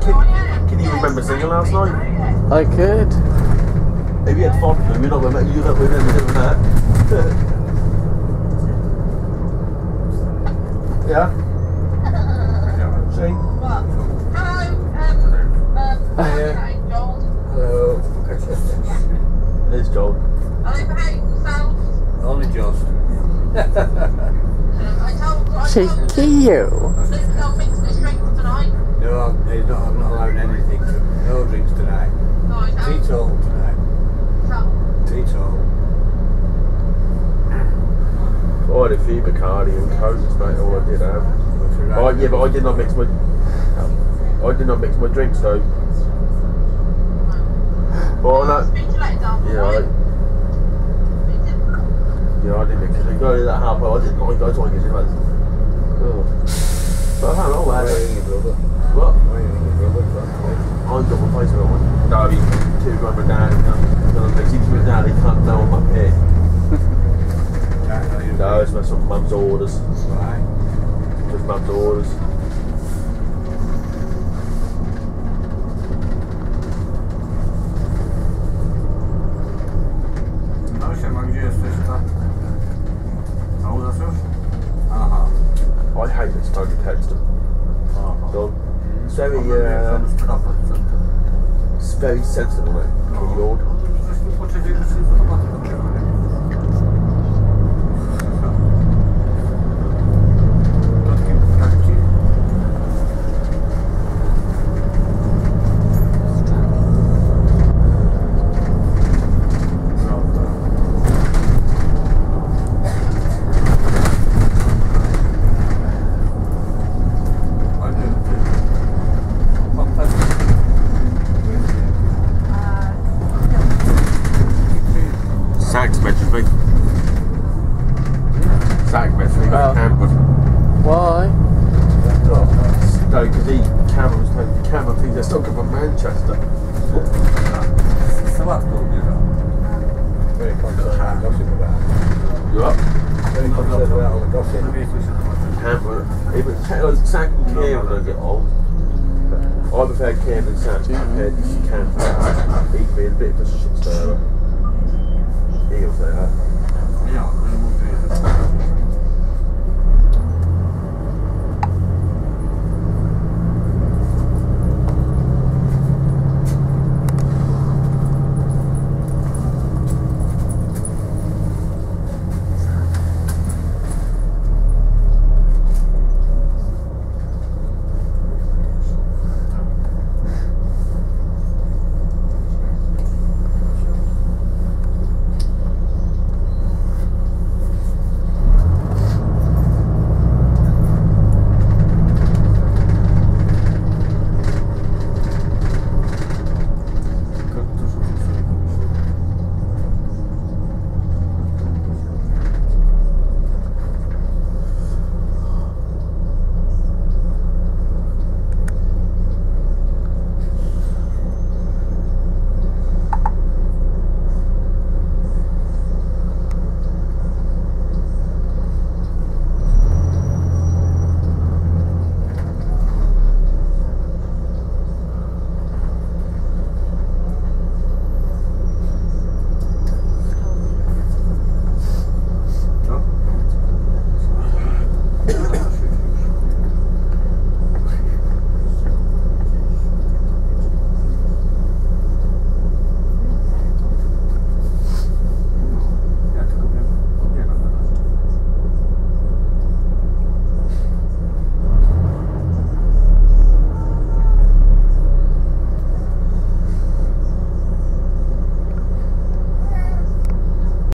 Can you remember singing last night? I could. If you had fun, we're not going to you up with anything that. Yeah? See? Hello. There's Joel. Only just. Cheeky you. No, I'm not allowing anything. No drinks tonight. Teetotal tonight. Teetotal. I had a few Bacardi and Cokes, mate, all I did have. Oh, yeah, but I did not mix my drinks though. Well, no. Yeah, I didn't mix it. You got that half, I didn't like. I just want to get it like. Oh. But I don't know why. What? I got my place on one. No, I mean, 2 grand my dad. And they seem to me now they can't know I'm up here. No, it's my mum's orders. Right. Just mum's orders. No siema, gdzie jesteś to? A u nas już? Aha. I hate this smoke detector. So, it's very, it's very sensitive, mate. Lord. Why? No, because Cameron thinks they're stuck up in Manchester. So what's good, you know? Very concerned about gossip about. You up? Very concerned about all the gossip. Cameron, even Sack and Cameron don't get old. I prefer Cameron and Sack compared to Cameron. He's been a bit of a shit stirrer. He'll say that.